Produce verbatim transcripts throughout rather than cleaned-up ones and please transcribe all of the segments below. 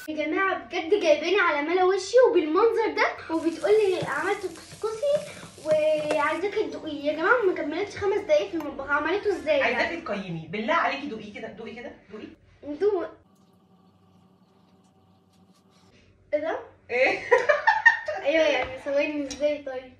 يا جماعه بجد جايباني على ملا وشي وبالمنظر ده، وبتقولي عملت كسكسي وعايزاكي تدوقيه. يا جماعه ما كملتش خمس دقايق في المطبخ، عملته ازاي؟ عايزاكي تقيمي بالله عليكي. دوقي كده، دوقي كده، دوقي ندوق. ايه ده؟ ايه؟ ايوه يعني ثواني ازاي طيب؟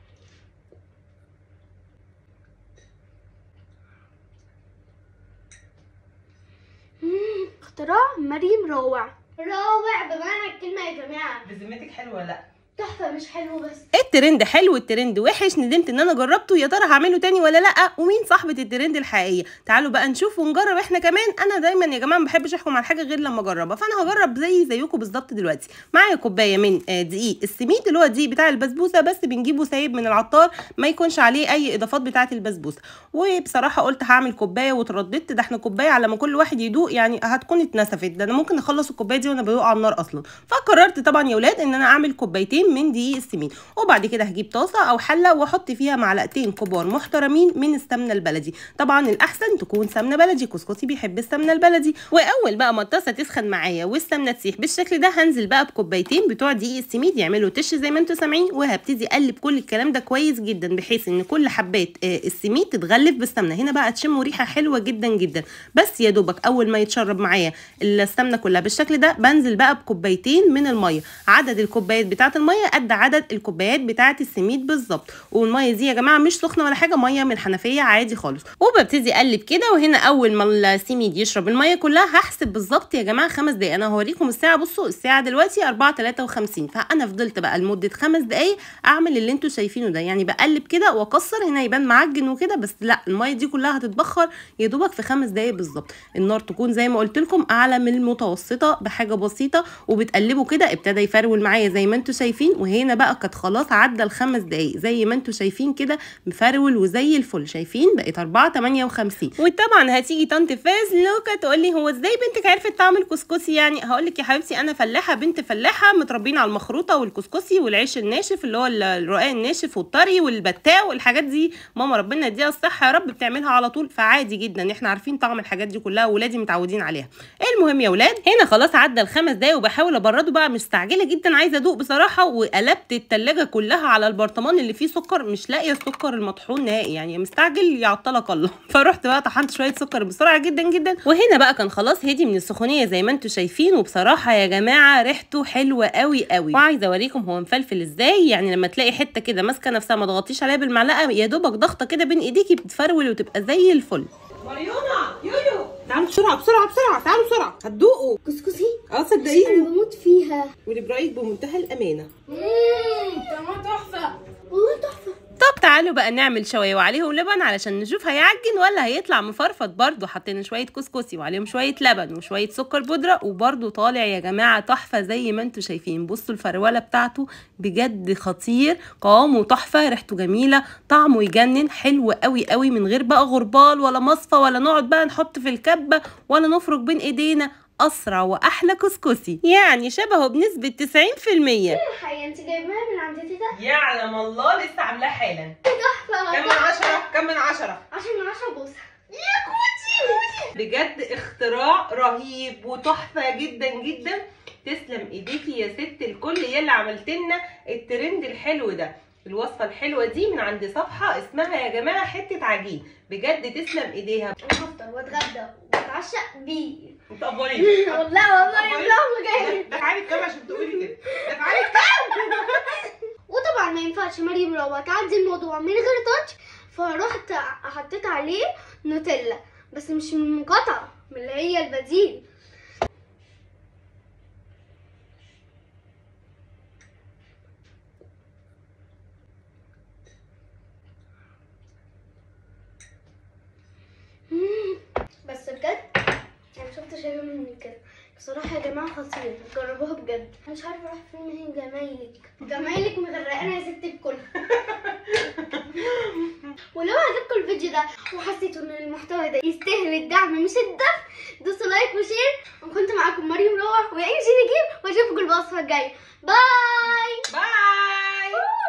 امم اختراع مريم روع روع بمعنى الكلمه يا جماعه. بذمتك حلو ولا لا؟ تحفه مش حلو بس. الترند حلو، الترند وحش، ندمت ان انا جربته، يا ترى هعمله تاني ولا لا؟ ومين صاحبه الترند الحقيقيه؟ تعالوا بقى نشوف ونجرب احنا كمان. انا دايما يا جماعه ما بحبش احكم على حاجه غير لما اجربها، فانا هجرب زي زيكم بالظبط. دلوقتي معايا كوبايه من دقيق السميد اللي هو الدقيق بتاع البسبوسه، بس بنجيبه سايب من العطار، ما يكونش عليه اي اضافات بتاعه البسبوسه. وبصراحه قلت هعمل كوبايه وترددت، ده احنا كوبايه على ما كل واحد يدوق يعني هتكون اتنسفت، ده انا ممكن اخلص الكوبايه دي وانا بدوق على النار اصلا. فقررت طبعا يا ولاد ان انا اعمل كوبايتين من دقيق السميد، وبعد كده هجيب طاسه او حله واحط فيها معلقتين كبار محترمين من السمنه البلدي. طبعا الاحسن تكون سمنه بلدي، كسكسي بيحب السمنه البلدي. واول بقى ما الطاسه تسخن معايا والسمنه تسيح بالشكل ده، هنزل بقى بكوبايتين بتوع دقيق السميد يعملوا تش زي ما انتم سامعين، وهبتدي اقلب كل الكلام ده كويس جدا بحيث ان كل حبات السميد تتغلف بالسمنه. هنا بقى تشموا ريحه حلوه جدا جدا. بس يا دوبك اول ما يتشرب معايا السمنه كلها بالشكل ده، بنزل بقى بكوبايتين من الميه. عدد الكوبايات بتاعه الميه قد عدد الكوبايات بتاعه السميد بالظبط. والميه دي يا جماعه مش سخنه ولا حاجه، ميه من الحنفيه عادي خالص. وببتدي اقلب كده، وهنا اول ما السميد يشرب الميه كلها هحسب بالظبط يا جماعه خمس دقايق. انا هوريكم الساعه، بصوا الساعه دلوقتي أربعة تلاتة وخمسين، فانا فضلت بقى لمده خمس دقايق اعمل اللي انتوا شايفينه ده، يعني بقلب كده واكسر. هنا يبان معجن وكده، بس لا، الميه دي كلها هتتبخر يا دوبك في خمس دقايق بالظبط. النار تكون زي ما قلت لكم اعلى من المتوسطه بحاجه بسيطه، وبتقلبوا كده ابتدى يفرول معايا زي ما انتوا شايفين. وهنا بقى كانت خلاص عدى الخمس دقايق زي ما انتوا شايفين كده مفرول وزي الفل. شايفين بقت أربعة تمانية وخمسين. وطبعا هتيجي طنط فاز لوكا تقول لي هو ازاي بنتك عرفت تعمل كسكسي؟ يعني هقول لك يا حبيبتي انا فلاحه بنت فلاحه، متربيين على المخروطه والكسكسي والعيش الناشف اللي هو الرقاق الناشف والطري والبتاو والحاجات دي. ماما ربنا يديها الصحه يا رب بتعملها على طول، فعادي جدا احنا عارفين طعم الحاجات دي كلها، وولادي متعودين عليها. المهم يا ولاد هنا خلاص عدى الخمس دقايق، وبحاول ابرده بقى، مستعجله جدا عايزه ادوق بصراحه. وقلبت التلاجة كلها على البرطمان اللي فيه سكر، مش لاقيه السكر المطحون نهائي، يعني مستعجل يعطلك الله. فرحت بقى طحنت شويه سكر بسرعه جدا جدا. وهنا بقى كان خلاص هدي من السخونيه زي ما انتم شايفين. وبصراحه يا جماعه ريحته حلوه قوي قوي، وعايزه اوريكم هو مفلفل ازاي. يعني لما تلاقي حته كده ماسكه نفسها ما تغطيش عليها بالمعلقه، يا دوبك ضغطه كده بين ايديكي بتفرول وتبقى زي الفل. مريونا يويو تعالوا بسرعه بسرعه بسرعه، تعالوا بسرعه هتدوقوا كسكسي. اه صدقيني انا بموت فيها، ولبرايك بمنتهى الامانه. اممم طعمها تحفه والله تحفه. طب تعالوا بقى نعمل شويه وعليهم لبن علشان نشوف هيعجن ولا هيطلع مفرفط. برده حطينا شويه كسكسي وعليهم شويه لبن وشويه سكر بودره، وبرده طالع يا جماعه تحفه زي ما انتم شايفين. بصوا الفروله بتاعته بجد خطير، قوامه تحفه، ريحته جميله، طعمه يجنن، حلو قوي قوي، من غير بقى غربال ولا مصفى ولا نقعد بقى نحط في الكبه ولا نفرك بين ايدينا. اسرع واحلى كسكسي، يعني شبهه بنسبه تسعين في المية. ايه الحقيقه انت جايباها من عند تيتا؟ يعلم الله لسه عاملاه حالا. تحفه. كم من عشرة؟ كم من عشرة؟ عشرة من عشرة بوسه يا كوتي. بجد اختراع رهيب وتحفه جدا جدا. تسلم ايديكي يا ست الكل يا اللي عملت لنا الترند الحلو ده. الوصفه الحلوه دي من عند صفحه اسمها يا جماعه حته عجين، بجد تسلم ايديها. انا هفطر واتغدى واتعشى بيه. انت قبلي والله والله والله جاي. دفعالي الكام عشان تقولي كده، دفعالي الكام. وطبعا ما ينفعش مريم روعه تعدي الموضوع من غير تاتش، فرحت حطيت عليه نوتيلا، بس مش من المقاطعه، من اللي هي البديل. بس بجد انا شفت شايفه من كده بصراحه يا جماعه خطير، جربوها بجد. مش عارفه اروح فين من جمايلك جمايلك مغرقانا يا ست الكل. ولو عجبكم الفيديو ده وحسيتوا ان المحتوى ده يستاهل الدعم مش الدفع، دوسوا لايك وشير. وكنت معاكم مريم روح وانجي نجيب، واشوفكم الوصفه الجايه. باي باي.